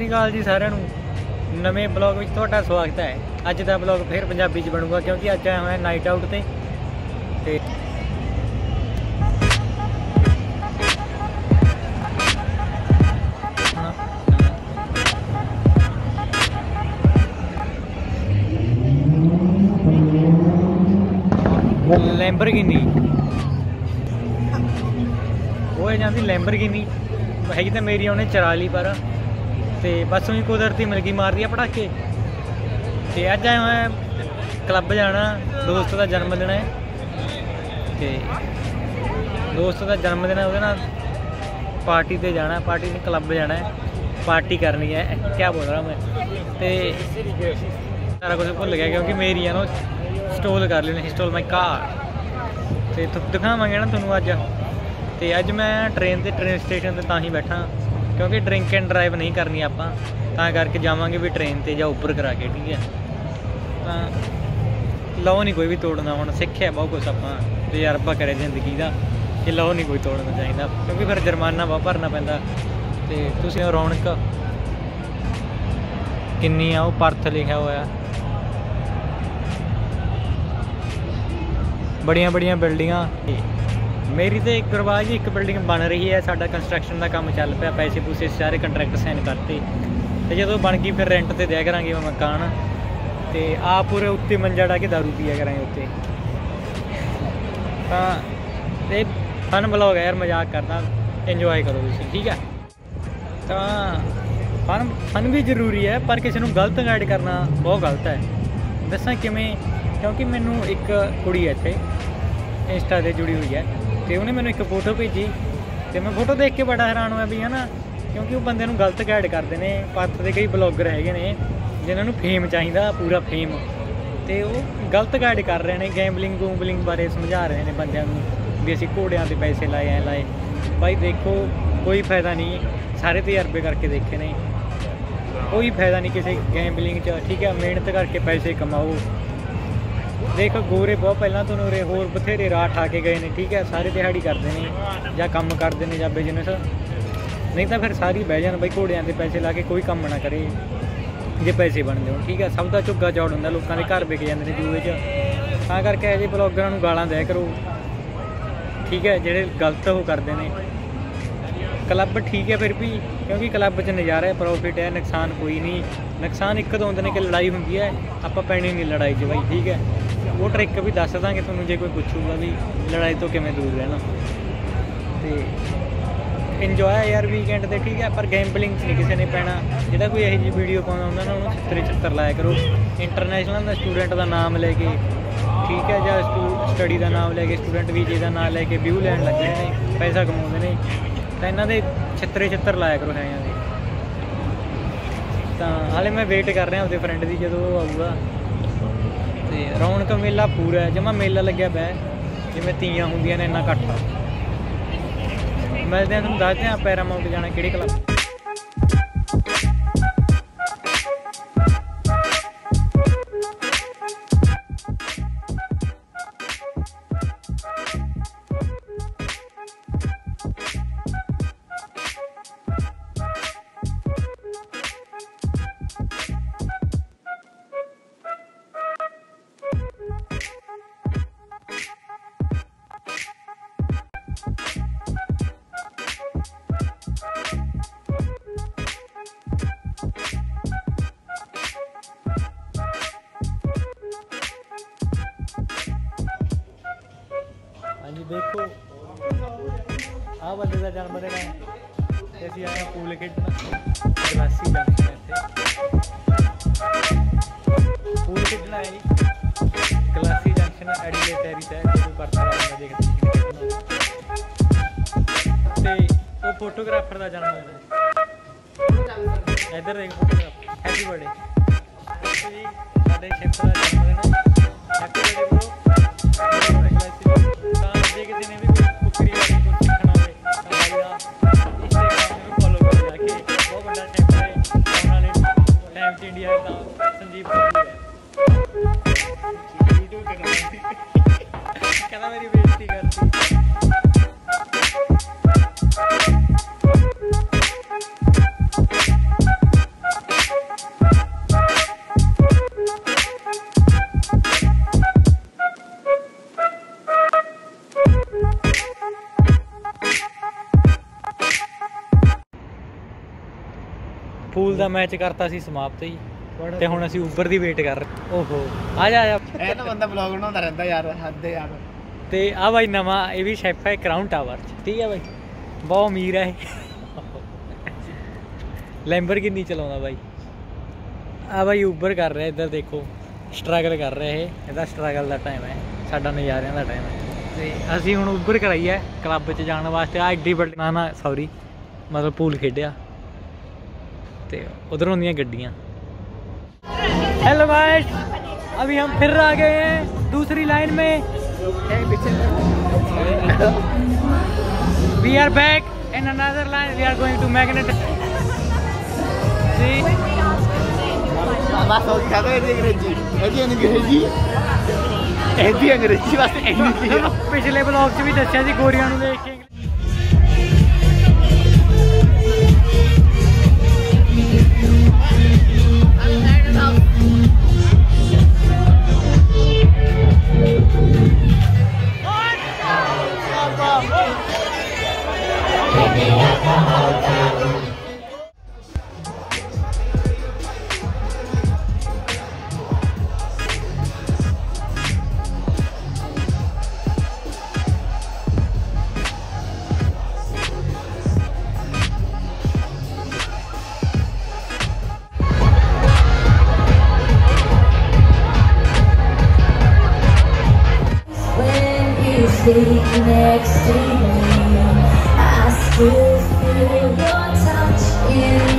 श्री अकाल जी सारिਆਂ ਨੂੰ नवे ब्लॉग में ਤੁਹਾਡਾ स्वागत है। अज का ब्लॉग फिर पंजाबी च बनूगा क्योंकि अज आया हुआ नाइट आउट ते लैंबरगिनी वो है जाती लैंबरगिनी हैगी तो मेरी उन्हें चरा ली पर ते बस उन्हें कुदरती मिल गई मार दिया पटाके। ते अज आए हुए क्लब जाना, दोस्त का जन्मदिन है ते दोस्त का जन्मदिन है, वो पार्टी ते जाना, पार्टी ने क्लब जाना है, पार्टी करनी है। क्या बोल रहा मैं ते सारा कुछ भुल गया क्योंकि मेरी है ना इंस्टॉल कर ली, इंस्टॉल माई कार ते दिखावांगे ना तुहानूं अज। तो अज मैं ट्रेन स्टेशन पर ही बैठा क्योंकि ड्रिंक एंड ड्राइव नहीं करनी आपां, तां करके जावांगे भी ट्रेन ते जां उपर करा के, ठीक है। तो लौ नहीं कोई भी तोड़ना, हुण सिक्ख्या बहुत कुछ आपां, तजर्बा करे जिंदगी का कि लौ नहीं कोई तोड़ना चाहिए क्योंकि फिर जुर्माना बहुत भरना पैंदा। ते तुसीं रौनक किन्नी आ, वो परथ लिखा होया, बड़ियां बड़ियां बिल्डिंगां। मेरी तो एक गुरबाज एक बिल्डिंग बन रही है, साडा कंस्ट्रक्शन का काम चल पाया, पैसे पूसे सारे कंट्रैक्ट साइन करते, तो जो बन गई फिर रेंट ते दिया करांगे मकान, तो आप पूरे उत्ते मंजा डा के दारू पिया करांगे उत्ते। तो फन ब्लॉग है यार, मजाक करना, इंजॉय करो तुसीं, ठीक है। तो फन भी जरूरी है पर किसी को गलत गाइड करना बहुत गलत है। दसा किवें, क्योंकि मैनू एक कुड़ी है इत्थे इंस्टा से जुड़ी हुई है, तो उन्हें मैंने एक फोटो भेजी, तो मैं फोटो देख के बड़ा हैरान होया भी है ना, क्योंकि वो बंदे नूं गलत गाइड करते हैं। परथ के कई ब्लॉगर है जिन्होंने फेम चाहिए, पूरा फेम, तो वो गलत गाइड कर रहे हैं, गैंबलिंग गूंबलिंग बारे समझा रहे हैं बंदियां नूं भी असीं घोड़ियां ते पैसे लाए ऐ लाए। भाई देखो कोई फायदा नहीं, सारे तजर्बे करके देखे ने, कोई फायदा नहीं किसी गैंबलिंग च, ठीक है। मेहनत करके पैसे कमाओ। देख गोरे बहुत पहला तो उरे होर बथेरे राह ठा के गए हैं, ठीक है, सारे दिहाड़ी करते हैं या काम करते हैं या बिजनेस, नहीं तो फिर सारी बह जान बई घोड़ियां ते पैसे ला के कोई काम ना करे जे पैसे बनते हो, ठीक है। सब का झुग्गा चौड़ होंदा, लोगों के घर विक जाते हैं जूए च, तां करके इहो जिहे ब्लॉगरां नूं गालां दिया करो, ठीक है, जिहड़े गलत वो करते हैं। क्लब ठीक है फिर भी, क्योंकि क्लब च नज़ारा है, प्रॉफिट है, नुकसान कोई नहीं। नुकसान एक तो होंदे ने कि लड़ाई होंदी है, आपां पैणी नहीं लड़ाई च बई, ठीक है। वो ट्रिक भी दस देंगे तुहानूं जे कोई पुछूगा भी लड़ाई तो किवें दूर रहना। तो इंजॉय यार वीकेंड ते, ठीक है, पर गैंबलिंग नहीं किसी ने पैना। जिहड़ा कोई यही जी वीडियो पाउंदा हुंदा ना, उन्होंने छित्तरे छित्तर लाया करो। इंटरनेशनल दा स्टूडेंट का नाम लैके, ठीक है, जां स्टडी का नाम लैके, स्टूडेंट वीजे का नाम लैके व्यू लैन लगे ने, पैसा कमाउंदे ने, तो इन्हां दे छित्तरे छित्तर लाया करो है दे। तो हाले मैं वेट कर रहा अपने फ्रेंड की जो आऊगा। तो रौनक मेला पूरा है, जमा मेला लग्या पै जिवें तीयां होंदियां ने, इन्ना इकट्ठा। मिलते हैं, तुहानूं दसदे आं पैरामाउंट जाना किहड़े क्लब। हाँ जी देखो, आ बंदे का जन्मदिन है, असीं आए पूल खेडना, गलासी जंक्शन है इत्थे, पूल खेडना है जी, गलासी जंक्शन एडिलेट टैरिस है, जो परथ वाला देखते ते वो फोटोग्राफर का जन्मदिन है। इधर देखो फोटोग्राफर, हैप्पी बर्थडे जी, साडे शिफ्ट का जन्मदिन है, हैप्पी बर्थडे ब्रो। जे किसी ने भी कोई कुकरी वाली कुछ सीखना हो तो भाई का इंस्टाग्राम में फॉलो कर जाके, बहुत बड़ा शेफ है आने वाले टाइम च इंडिया का संजीव कपूर है। कहना मेरी बेइज्जती करती। ਪੂਲ ਦਾ ਮੈਚ ਕਰਤਾ ਸੀ ਸਮਾਪਤ ਜੀ ਤੇ ਹੁਣ ਅਸੀਂ ਉਬਰ ਦੀ ਵੇਟ ਕਰ ਰਹੇ। ਓਹੋ ਆ ਜਾ ਇਹ ਨਾ ਬੰਦਾ ਵਲੌਗ ਬਣਾਉਂਦਾ ਰਹਿੰਦਾ ਯਾਰ, ਹੱਦ ਯਾਰ। ਤੇ ਆ ਬਾਈ ਨਵਾਂ ਇਹ ਵੀ ਸ਼ੈਫ ਹੈ ਕਰਾਊਨ ਟਾਵਰ 'ਚ, ਠੀਕ ਹੈ ਬਾਈ, ਬਹੁਤ ਅਮੀਰ ਹੈ ਇਹ, ਲੈਂਬਰਗਿਨੀ ਚਲਾਉਂਦਾ ਬਾਈ। ਆ ਬਾਈ ਉਬਰ ਕਰ ਰਿਹਾ, ਇੱਧਰ ਦੇਖੋ ਸਟਰਗਲ ਕਰ ਰਿਹਾ ਇਹ, ਇਹਦਾ ਸਟਰਗਲ ਦਾ ਟਾਈਮ ਹੈ, ਸਾਡਾ ਨਜ਼ਾਰਿਆਂ ਦਾ ਟਾਈਮ ਹੈ। ਤੇ ਅਸੀਂ ਹੁਣ ਉਬਰ ਕਰਾਈ ਹੈ ਕਲੱਬ 'ਚ ਜਾਣ ਵਾਸਤੇ। ਆ ਐਡੀ ਵੱਡੀ ਨਾ ਸੌਰੀ मतलब पूल खेडिया तो उधर होंदियां गड्डियां। हेलो गाइस, अभी हम फिर आ गए हैं दूसरी लाइन में। We are back in another line, we are going to magnet. पिछले ब्लॉग च भी दसिया सी गोरियां नूं देख के। Next to me, I still feel your touch in